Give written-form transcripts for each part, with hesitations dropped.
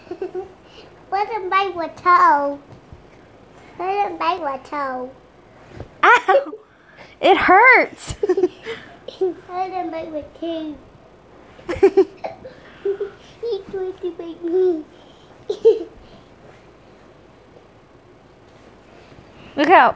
Let him bite my toe. Let him bite my toe. Ow! It hurts. Let him bite my toe. He's trying to bite me. Look out.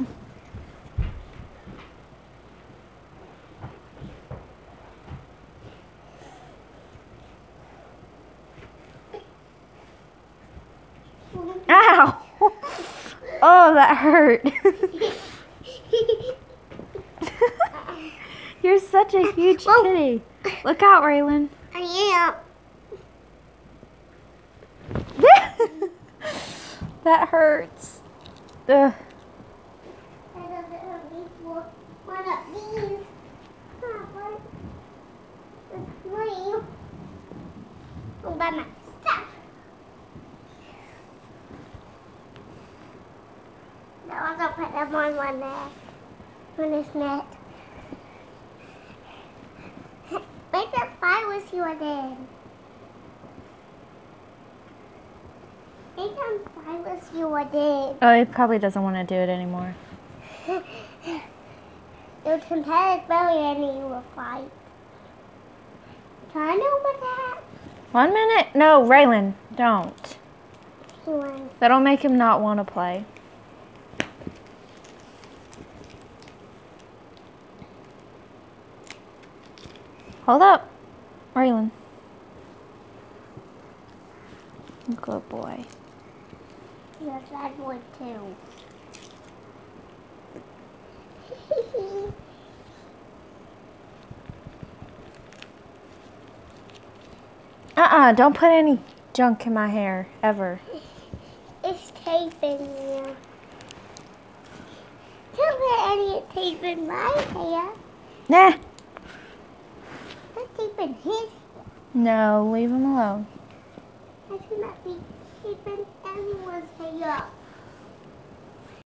Ow! Oh, that hurt. You're such a huge kitty. Look out, Raylan. I That hurts. Ugh. One of these. All by myself. Now I'm gonna put them on one there. On his neck. Make that fly with you again. Make them fly with you again. Oh, he probably doesn't want to do it anymore. Your competitive belly and you will fight. Can I know about that? 1 minute? No, Raylan, don't. He wants. That'll make him not want to play. Hold up, Raylan. Good boy. Your dad would too. Don't put any junk in my hair, ever. It's tape in here. Don't put any tape in my hair. Nah. Put tape in his. No, leave him alone. I should not be taping anyone's hair.